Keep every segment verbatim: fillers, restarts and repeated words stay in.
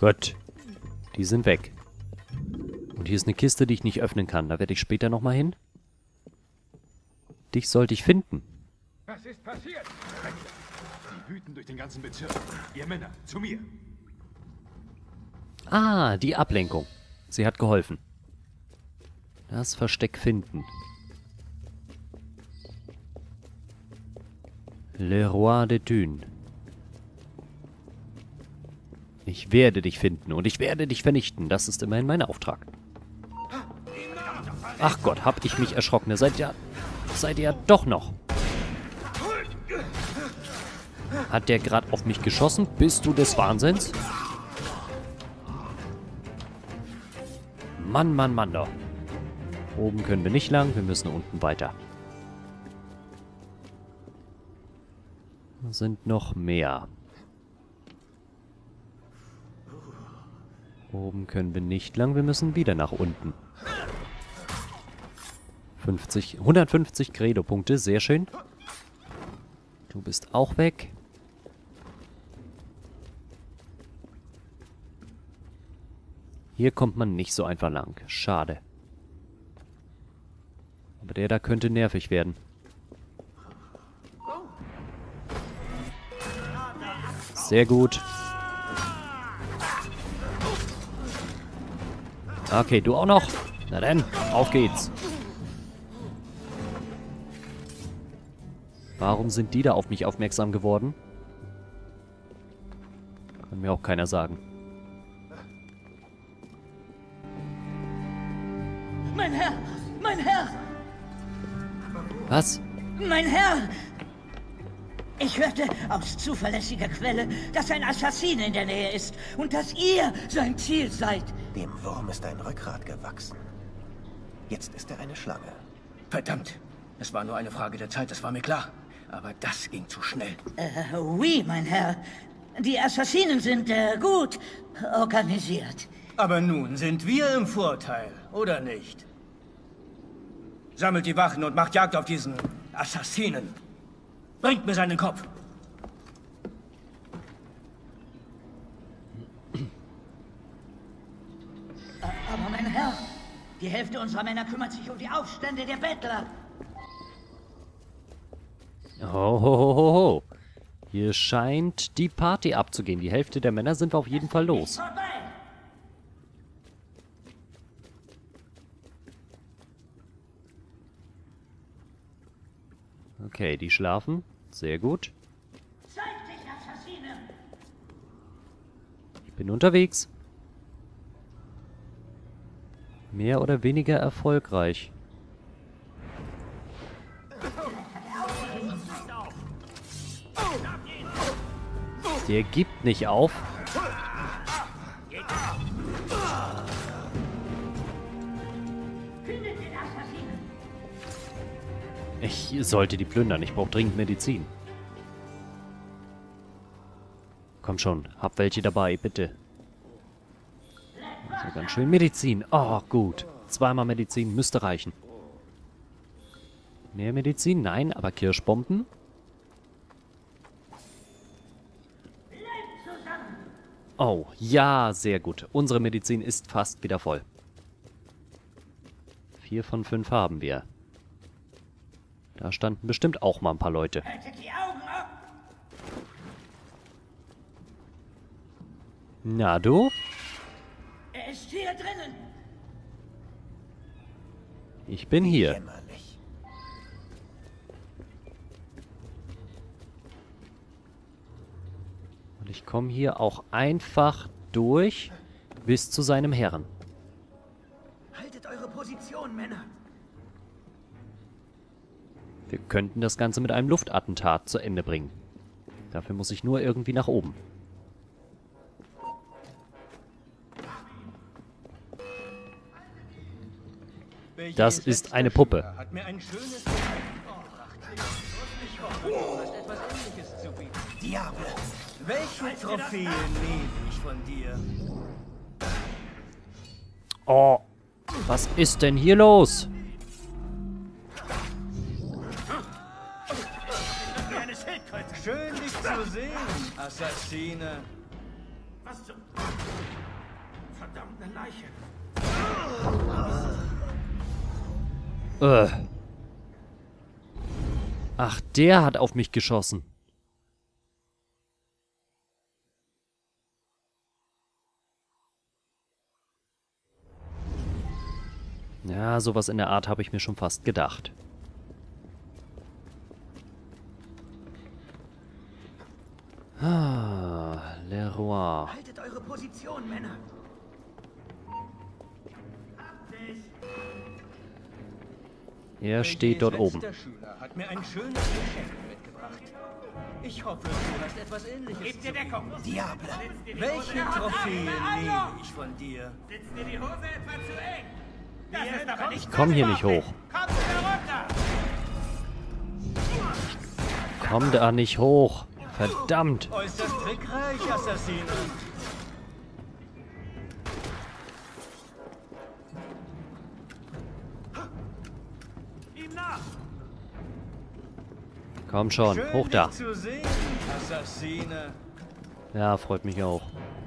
Gut. Die sind weg. Und hier ist eine Kiste, die ich nicht öffnen kann. Da werde ich später nochmal hin. Dich sollte ich finden. Was ist passiert? Sie wüten durch den ganzen Bezirk. Ihr Männer, zu mir. Ah, die Ablenkung. Sie hat geholfen. Das Versteck finden. Le Roi de Thune. Ich werde dich finden und ich werde dich vernichten. Das ist immerhin mein Auftrag. Ach Gott, hab ich mich erschrocken. Da seid ihr, seid ihr ja doch noch. Hat der gerade auf mich geschossen? Bist du des Wahnsinns? Mann, Mann, Mann doch. Oben können wir nicht lang, wir müssen unten weiter. Sind noch mehr. Oben können wir nicht lang, wir müssen wieder nach unten. fünfzig, hundertfünfzig Credo-Punkte, sehr schön. Du bist auch weg. Hier kommt man nicht so einfach lang. Schade. Aber der da könnte nervig werden. Sehr gut. Okay, du auch noch? Na dann, auf geht's. Warum sind die da auf mich aufmerksam geworden? Kann mir auch keiner sagen. Mein Herr! Mein Herr! Was? Mein Herr! Ich hörte aus zuverlässiger Quelle, dass ein Assassine in der Nähe ist und dass ihr sein Ziel seid. Dem Wurm ist ein Rückgrat gewachsen. Jetzt ist er eine Schlange. Verdammt. Es war nur eine Frage der Zeit, das war mir klar. Aber das ging zu schnell. Äh, oui, mein Herr. Die Assassinen sind äh, gut organisiert. Aber nun sind wir im Vorteil, oder nicht? Sammelt die Wachen und macht Jagd auf diesen Assassinen. Bringt mir seinen Kopf. Aber mein Herr, die Hälfte unserer Männer kümmert sich um die Aufstände der Bettler. Ho, ho, ho, ho, ho. Hier scheint die Party abzugehen. Die Hälfte der Männer sind wir auf jeden Fall los. Okay, die schlafen. Sehr gut. Ich bin unterwegs. Mehr oder weniger erfolgreich. Der gibt nicht auf. Ich sollte die plündern. Ich brauche dringend Medizin. Komm schon, hab welche dabei, bitte. Also ganz schön Medizin. Oh, gut. Zweimal Medizin müsste reichen. Mehr Medizin? Nein, aber Kirschbomben? Oh, ja, sehr gut. Unsere Medizin ist fast wieder voll. Vier von fünf haben wir. Da standen bestimmt auch mal ein paar Leute. Haltet die Augen ab! Na du? Er ist hier drinnen! Ich bin hier. Jämmerlich. Und ich komme hier auch einfach durch bis zu seinem Herren. Haltet eure Position, Männer. Wir könnten das Ganze mit einem Luftattentat zu Ende bringen. Dafür muss ich nur irgendwie nach oben. Das ist eine Puppe. Hat mir ein schönes Diable! Welche Trophäen nehme ich von dir? Oh, was ist denn hier los? Schön, dich zu sehen, Assassine. Was zum... verdammte Leiche. Äh. Ach, der hat auf mich geschossen. Ja, sowas in der Art habe ich mir schon fast gedacht. Ah, Leroy. Haltet eure Position, Männer. Er steht dort oben. Der Schüler hat mir ein schönes Geschenk mitgebracht. Ich hoffe, du hast etwas Ähnliches. Gib dir Deckung. Diable. Welche Trophäe nehme ich von dir? Sitzt dir die Hose etwa zu eng? Das ist aber nicht. Komm hier nicht hoch. Komm wieder runter! Komm da nicht hoch. Verdammt. Äußerst trickreich, Assassine. Ihm nach! Komm schon, Schön, hoch da. dich zu sehen, Assassine. Ja, freut mich auch.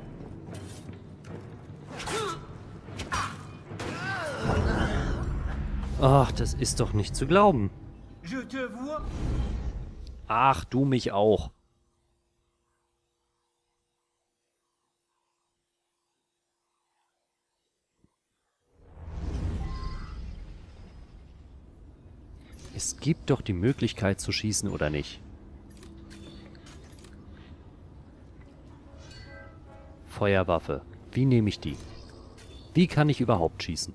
Ach, das ist doch nicht zu glauben. Je te vois. Ach, du mich auch. Es gibt doch die Möglichkeit zu schießen, oder nicht? Feuerwaffe. Wie nehme ich die? Wie kann ich überhaupt schießen?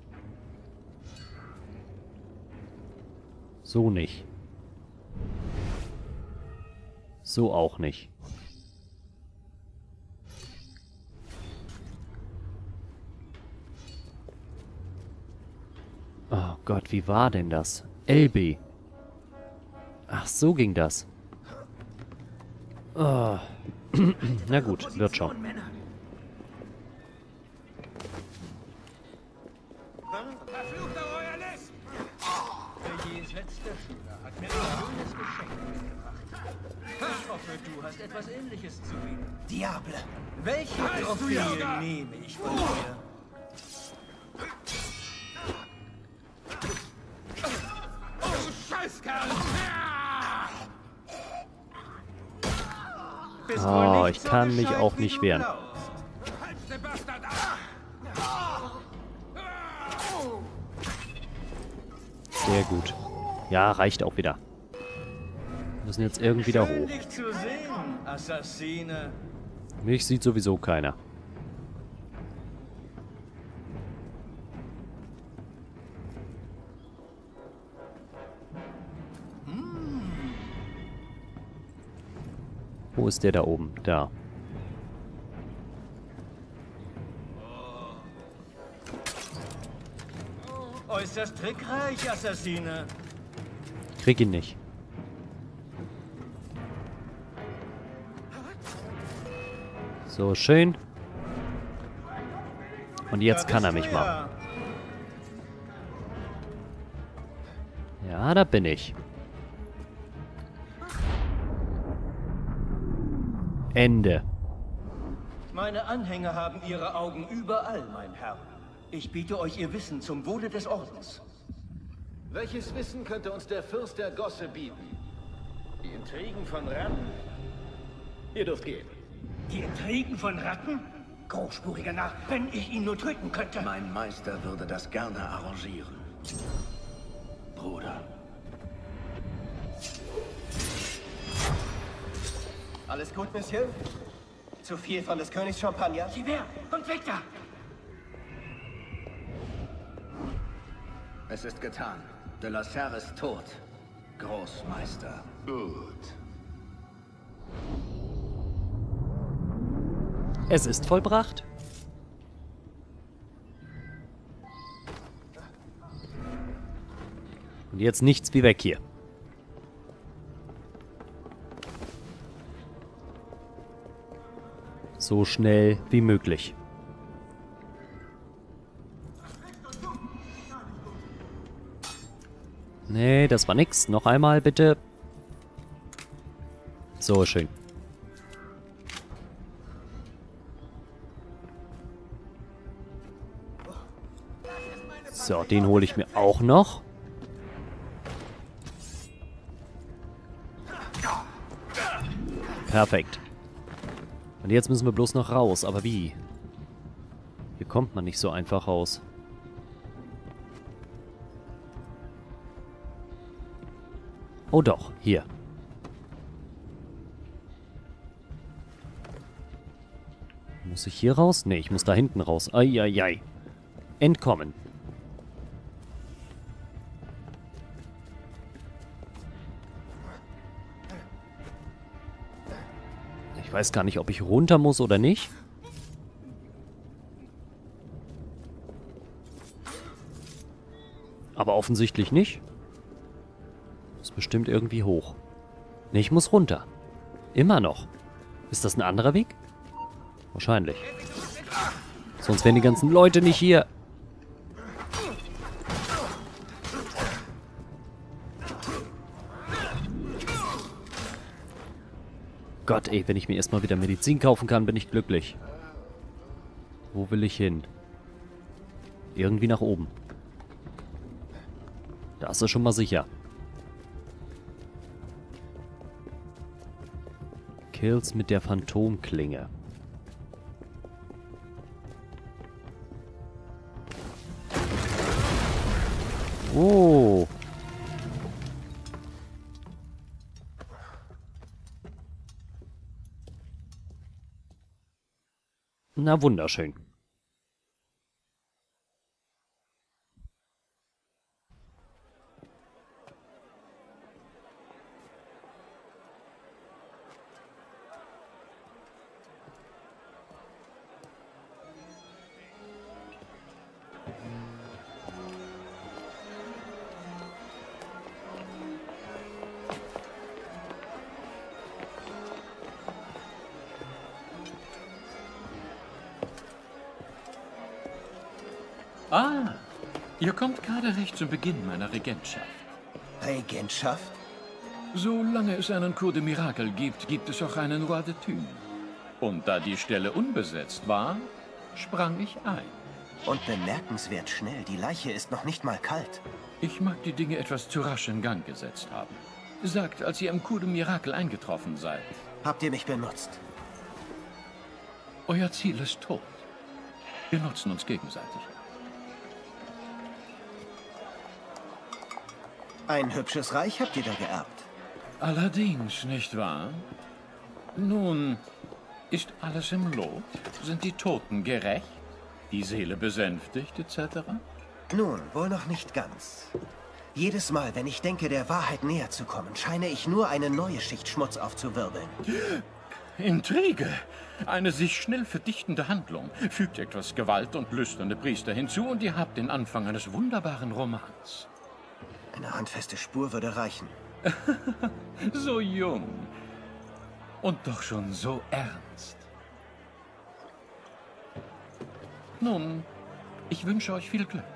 So nicht. So auch nicht. Oh Gott, wie war denn das? L B. Ach, so ging das. Oh. Na gut, wird schon. Männer. Verfluchter Royalist! Der jenseits der Schüler hat mir ein schönes Geschenk mitgebracht. Ich hoffe, du hast etwas Ähnliches zu bieten. Diable. Welche Trophäe nehme ich von dir? Scheißkerl! Bist Oh, wohl nicht ich so kann mich gescheit, auch wie nicht du wehren. glaubst. Halt den Bastard ab! Sehr gut. Ja, reicht auch wieder. Wir müssen jetzt irgendwie da Schön, hoch. dich zu sehen, Assassine. Mich sieht sowieso keiner. Wo ist der da oben? Da. Äußerst trickreich, Assassine. Krieg ihn nicht. So, schön. Und jetzt Da kann er bist mich du mal. ja. Ja, da bin ich. Ende. Meine Anhänger haben ihre Augen überall, mein Herr. Ich biete euch ihr Wissen zum Wohle des Ordens. Welches Wissen könnte uns der Fürst der Gosse bieten? Die Intrigen von Ratten? Ihr dürft gehen. Die Intrigen von Ratten? Großspuriger Narr, wenn ich ihn nur töten könnte. Mein Meister würde das gerne arrangieren. Bruder. Alles gut, Monsieur? Zu viel von des Königs Champagner? Gewehr und weg da! Es ist getan. De la Serre ist tot. Großmeister. Gut. Es ist vollbracht. Und jetzt nichts wie weg hier. So schnell wie möglich. Nee, das war nix. Noch einmal bitte. So, schön. So, den hole ich mir auch noch. Perfekt. Und jetzt müssen wir bloß noch raus. Aber wie? Hier kommt man nicht so einfach raus. Oh doch, hier. Muss ich hier raus? Ne, ich muss da hinten raus. Eieiei. Entkommen. Ich weiß gar nicht, ob ich runter muss oder nicht. Aber offensichtlich nicht. Ist bestimmt irgendwie hoch. Ne, ich muss runter. Immer noch. Ist das ein anderer Weg? Wahrscheinlich. Sonst wären die ganzen Leute nicht hier. Gott, ey, wenn ich mir erstmal wieder Medizin kaufen kann, bin ich glücklich. Wo will ich hin? Irgendwie nach oben. Da ist er schon mal sicher. Kills mit der Phantomklinge. Oh. Na, wunderschön. Ah, ihr kommt gerade recht zum Beginn meiner Regentschaft. Regentschaft? Solange es einen Cour de Miracle gibt, gibt es auch einen Roi de Thunes. Und da die Stelle unbesetzt war, sprang ich ein. Und bemerkenswert schnell, die Leiche ist noch nicht mal kalt. Ich mag die Dinge etwas zu rasch in Gang gesetzt haben. Sagt, als ihr im Cour de Miracle eingetroffen seid. Habt ihr mich benutzt? Euer Ziel ist tot. Wir nutzen uns gegenseitig. Ein hübsches Reich habt ihr da geerbt. Allerdings, nicht wahr? Nun, ist alles im Lot? Sind die Toten gerecht? Die Seele besänftigt, et cetera? Nun, wohl noch nicht ganz. Jedes Mal, wenn ich denke, der Wahrheit näher zu kommen, scheine ich nur eine neue Schicht Schmutz aufzuwirbeln. Intrige! Eine sich schnell verdichtende Handlung. Fügt etwas Gewalt und lüsterne Priester hinzu und ihr habt den Anfang eines wunderbaren Romans. Eine handfeste Spur würde reichen. So jung. Und doch schon so ernst. Nun, ich wünsche euch viel Glück.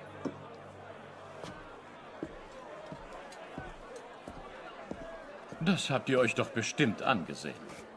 Das habt ihr euch doch bestimmt angesehen.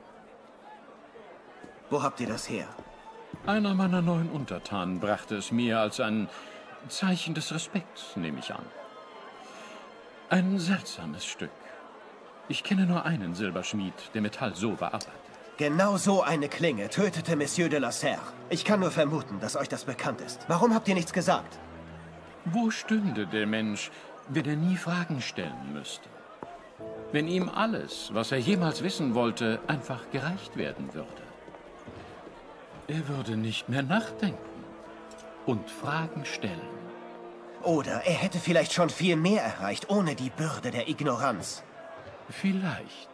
Wo habt ihr das her? Einer meiner neuen Untertanen brachte es mir als ein Zeichen des Respekts, nehme ich an. Ein seltsames Stück. Ich kenne nur einen Silberschmied, der Metall so bearbeitet. Genau so eine Klinge tötete Monsieur de la Serre. Ich kann nur vermuten, dass euch das bekannt ist. Warum habt ihr nichts gesagt? Wo stünde der Mensch, wenn er nie Fragen stellen müsste? Wenn ihm alles, was er jemals wissen wollte, einfach gereicht werden würde. Er würde nicht mehr nachdenken und Fragen stellen. Oder er hätte vielleicht schon viel mehr erreicht, ohne die Bürde der Ignoranz. Vielleicht.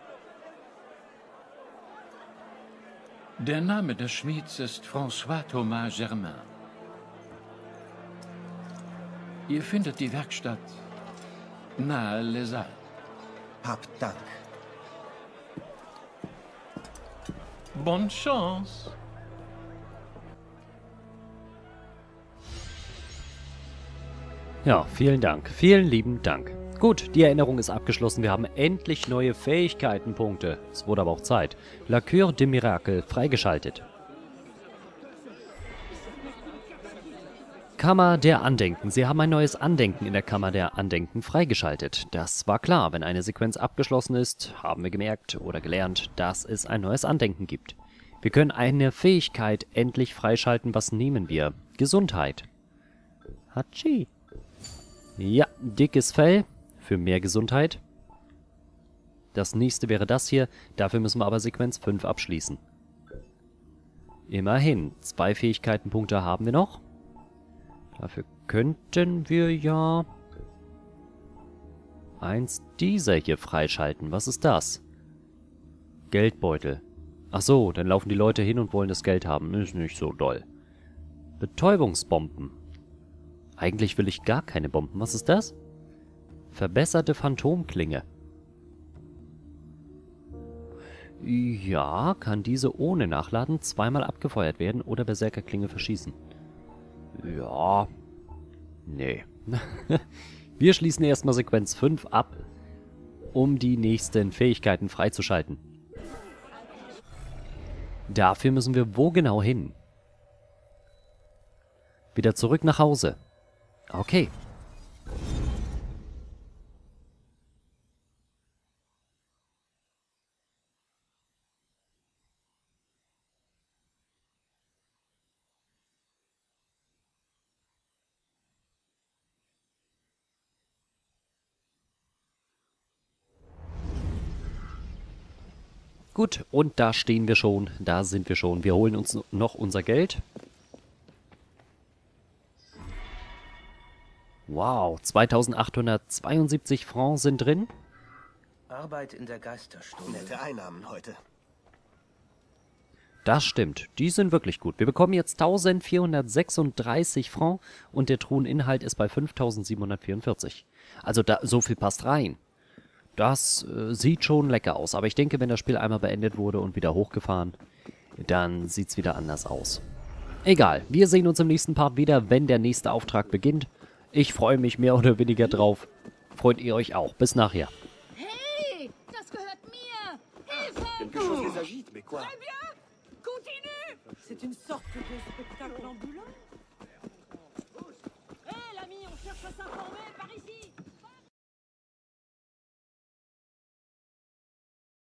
Der Name des Schmieds ist François Thomas Germain. Ihr findet die Werkstatt nahe Les Halles. Habt Dank. Bonne Chance. Ja, vielen Dank. Vielen lieben Dank. Gut, die Erinnerung ist abgeschlossen. Wir haben endlich neue Fähigkeitenpunkte. Es wurde aber auch Zeit. La Cure de Miracle freigeschaltet. Kammer der Andenken. Sie haben ein neues Andenken in der Kammer der Andenken freigeschaltet. Das war klar. Wenn eine Sequenz abgeschlossen ist, haben wir gemerkt oder gelernt, dass es ein neues Andenken gibt. Wir können eine Fähigkeit endlich freischalten. Was nehmen wir? Gesundheit. Hatschi. Ja, dickes Fell für mehr Gesundheit. Das nächste wäre das hier. Dafür müssen wir aber Sequenz fünf abschließen. Immerhin. Zwei Fähigkeitenpunkte haben wir noch. Dafür könnten wir ja eins dieser hier freischalten. Was ist das? Geldbeutel. Ach so, dann laufen die Leute hin und wollen das Geld haben. Ist nicht so doll. Betäubungsbomben. Eigentlich will ich gar keine Bomben. Was ist das? Verbesserte Phantomklinge. Ja, kann diese ohne Nachladen zweimal abgefeuert werden oder Berserkerklinge verschießen. Ja. Nee. Wir schließen erstmal Sequenz fünf ab, um die nächsten Fähigkeiten freizuschalten. Dafür müssen wir wo genau hin? Wieder zurück nach Hause. Okay. Gut, und da stehen wir schon, da sind wir schon. Wir holen uns noch unser Geld. Wow, zweitausendachthundertzweiundsiebzig Francs sind drin. Arbeit in der Geisterstunde. Nette Einnahmen heute. Das stimmt, die sind wirklich gut. Wir bekommen jetzt eintausendvierhundertsechsunddreißig Francs und der Truheninhalt ist bei fünftausendsiebenhundertvierundvierzig. Also da, so viel passt rein. Das äh, sieht schon lecker aus, aber ich denke, wenn das Spiel einmal beendet wurde und wieder hochgefahren, dann sieht es wieder anders aus. Egal, wir sehen uns im nächsten Part wieder, wenn der nächste Auftrag beginnt. Ich freue mich mehr oder weniger drauf. Freut ihr euch auch. Bis nachher. Hey, das gehört mir! Hilfe! Quelque chose les agite, mais quoi? Très bien! Continue! C'est une sorte de spectacle ambulant. Hé, hey, l'ami, on cherche à s'informer par ici!